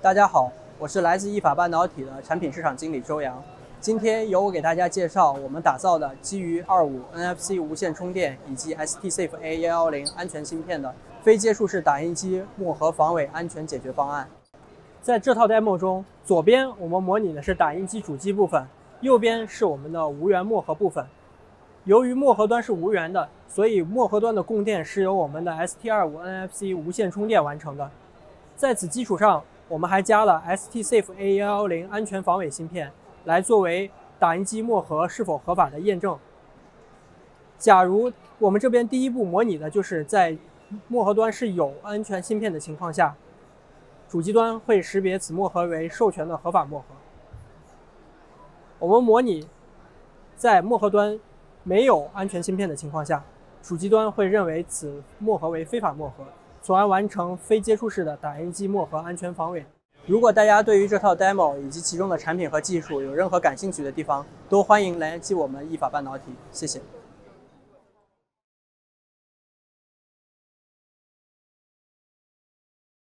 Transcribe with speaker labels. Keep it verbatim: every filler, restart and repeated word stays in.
Speaker 1: 大家好，我是来自意法半导体的产品市场经理周阳。今天由我给大家介绍我们打造的基于二五 N F C 无线充电以及 S T Safe A 一一零安全芯片的非接触式打印机墨盒防伪安全解决方案。在这套 demo 中，左边我们模拟的是打印机主机部分，右边是我们的无源墨盒部分。由于墨盒端是无源的，所以墨盒端的供电是由我们的 S T 二五 N F C 无线充电完成的。在此基础上，我们还加了 S T Safe A 一一零安全防伪芯片，来作为打印机墨盒是否合法的验证。假如我们这边第一步模拟的就是在墨盒端是有安全芯片的情况下，主机端会识别此墨盒为授权的合法墨盒。我们模拟在墨盒端没有安全芯片的情况下，主机端会认为此墨盒为非法墨盒，从而完成非接触式的打印机墨盒安全防伪。如果大家对于这套 demo 以及其中的产品和技术有任何感兴趣的地方，都欢迎联系我们意法半导体。谢谢。